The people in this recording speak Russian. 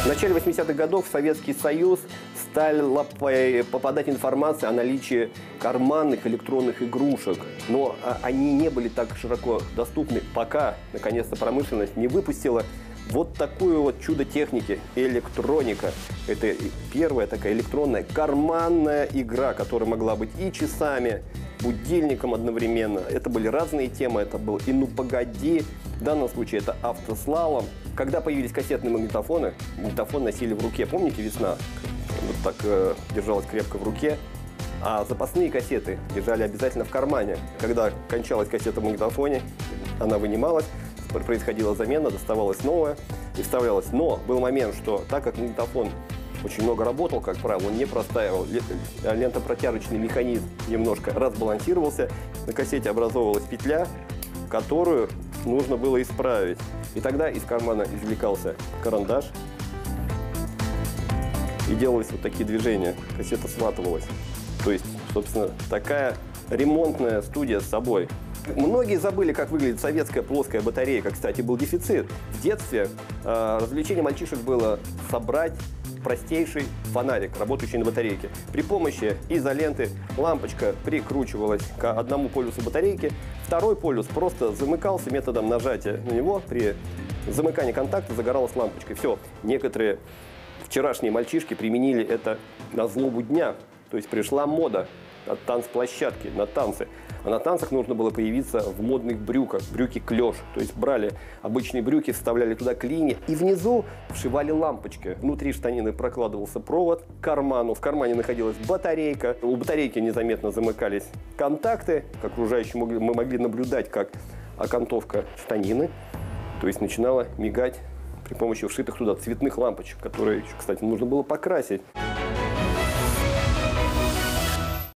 В начале 80-х годов в Советский Союз стала попадать информация о наличии карманных электронных игрушек. Но они не были так широко доступны, пока, наконец-то, промышленность не выпустила вот такую вот чудо техники – электроника. Это первая такая электронная карманная игра, которая могла быть и часами, будильником одновременно. Это были разные темы. Это был и «Ну погоди», в данном случае это автослалом. Когда появились кассетные магнитофоны, магнитофон носили в руке. Помните, «Весна»? Вот так держалась крепко в руке. А запасные кассеты держали обязательно в кармане. Когда кончалась кассета в магнитофоне, она вынималась, происходила замена, доставалась новая и вставлялась. Но был момент, что так как магнитофон очень много работал, как правило, он не простаивал, лентопротяжечный механизм немножко разбалансировался, на кассете образовывалась петля, которую нужно было исправить. И тогда из кармана извлекался карандаш, и делались вот такие движения, кассета сматывалась. То есть, собственно, такая ремонтная студия с собой. Многие забыли, как выглядит советская плоская батарейка. Кстати, был дефицит. В детстве развлечение мальчишек было собрать простейший фонарик, работающий на батарейке. При помощи изоленты лампочка прикручивалась к одному полюсу батарейки, второй полюс просто замыкался методом нажатия на него. При замыкании контакта загоралась лампочка. Все. Некоторые вчерашние мальчишки применили это на злобу дня. То есть пришла мода от танцплощадки на танцы. А на танцах нужно было появиться в модных брюках, брюки клеш. То есть брали обычные брюки, вставляли туда клини и внизу вшивали лампочки. Внутри штанины прокладывался провод к карману. В кармане находилась батарейка. У батарейки незаметно замыкались контакты. К окружающему мы могли наблюдать, как окантовка штанины, то есть начинала мигать при помощи вшитых туда цветных лампочек, которые, кстати, нужно было покрасить.